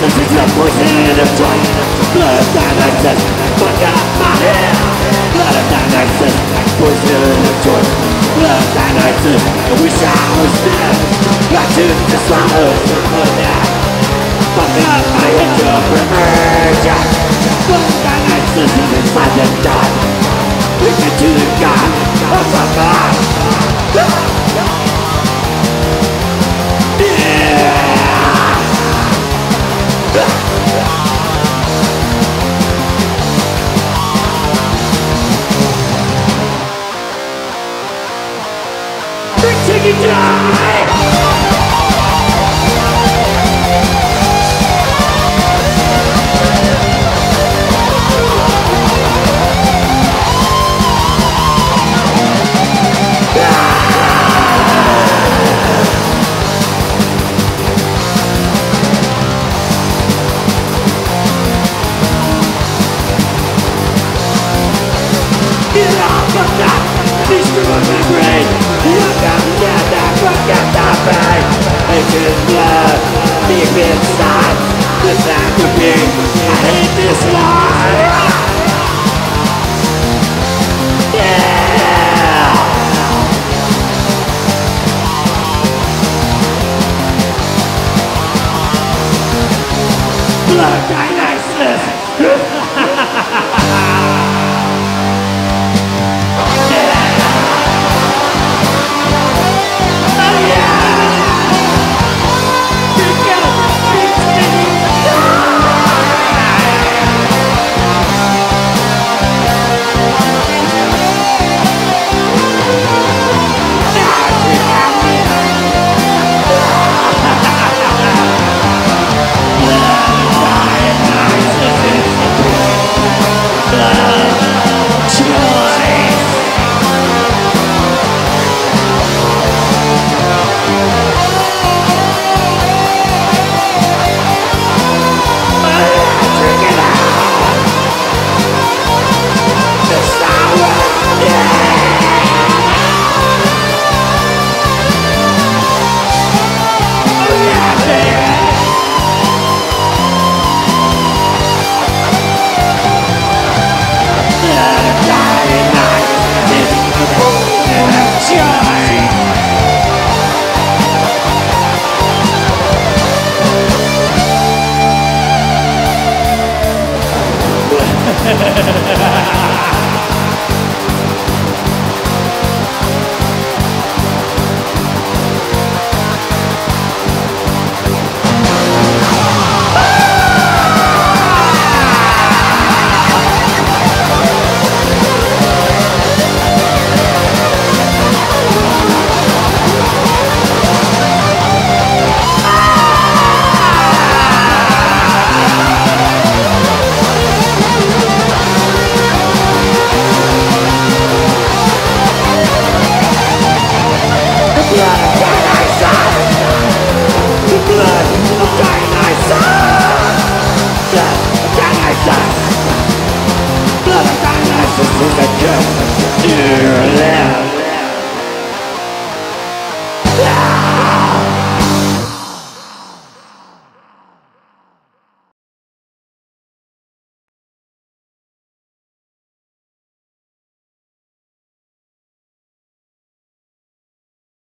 Dionysus is a poison in a joint. Blood of Dionysus, fuck up my head. Blood of Dionysus, poison in a joint. Blood of Dionysus, I wish I was dead. I choose to swallow some blood now. Fuck up my head to emerge. Blood of Dionysus is inside the dark. Look into the God of my mind. Chicken die! Get off of that! Please screw up my brain! Forget the pain. It's in blood, deep inside. This atrophy, I hate this life. Yeah. Blood